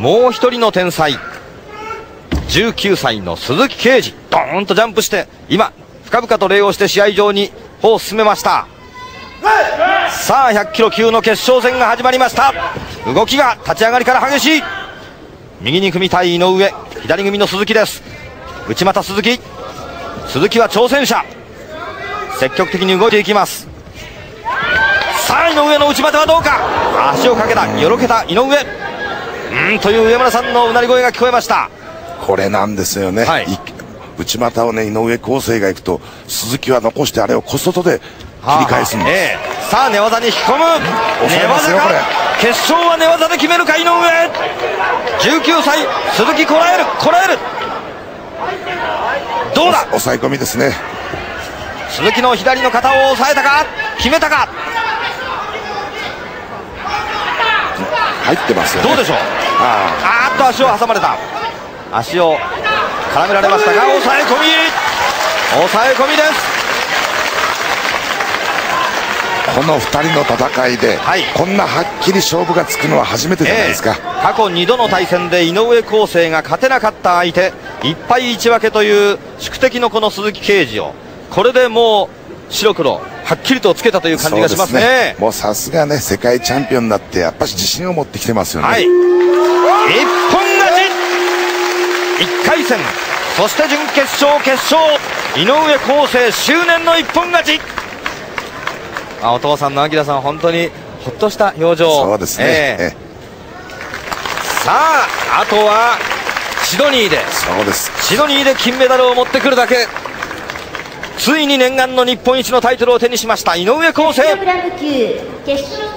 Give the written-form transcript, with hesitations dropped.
もう一人の天才、19歳の鈴木啓司、ドーンとジャンプして今深々と礼をして試合場に歩を進めました。さあ100キロ級の決勝戦が始まりました。動きが立ち上がりから激しい。右に組みたい井上、左組みの鈴木です。内股鈴木は挑戦者、積極的に動いていきます。さあ井上の内股はどうか。足をかけた、よろけた井上、という上村さんのうなり声が聞こえました。 これなんですよね、はい、内股をね井上康生がいくと鈴木は残してあれを小外で切り返すんです。 さあ寝技に引き込む、寝技か、決勝は寝技で決めるか井上。19歳鈴木、こらえるどうだ。 抑え込みですね。 鈴木の左の肩を押さえたか、決めたか、 入ってますよね。 どうでしょう。足を挟まれた、足を絡められましたが抑え込みです。 この2人の戦いで、こんなはっきり勝負がつくのは初めてじゃないですか。 過去2度の対戦で井上康生が勝てなかった相手、1敗1分けという宿敵のこの鈴木啓司をこれでもう白黒はっきりとつけたという感じがしますね。 もうさすがね、世界チャンピオンになってやっぱり自信を持ってきてますよね。 一本勝ち、1回戦、そして準決勝、決勝、井上康生執念の一本勝ち。お父さんの明さん、本当にほっとした表情。 そうですね、 さああとはシドニーで、 そうです、 シドニーで金メダルを持ってくるだけ。ついに念願の日本一のタイトルを手にしました井上康生。